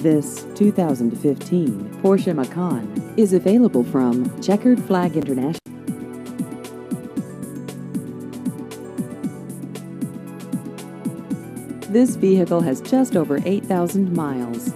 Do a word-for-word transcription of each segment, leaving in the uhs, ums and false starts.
This two thousand fifteen Porsche Macan is available from Checkered Flag International. This vehicle has just over eight thousand miles.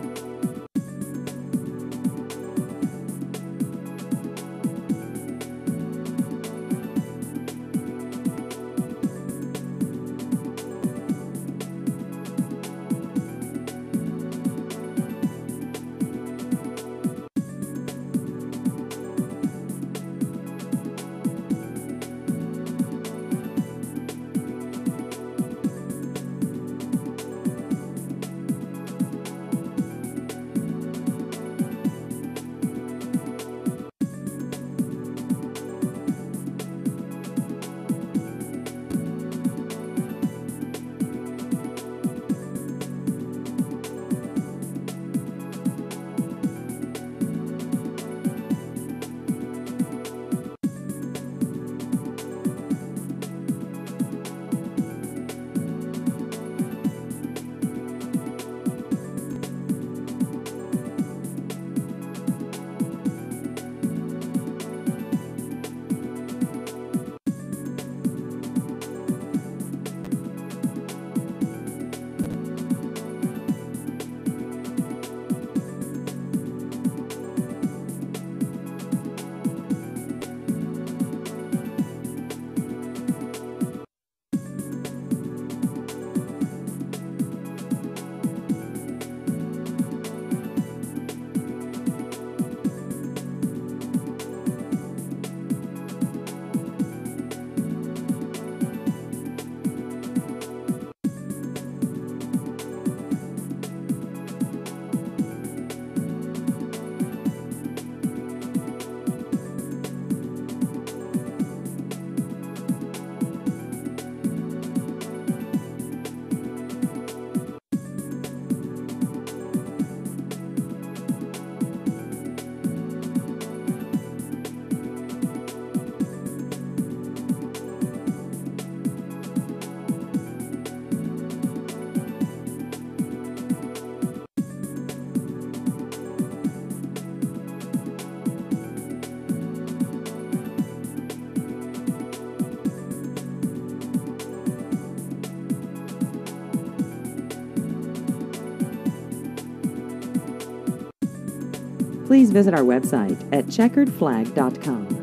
Please visit our website at checkered flag dot com.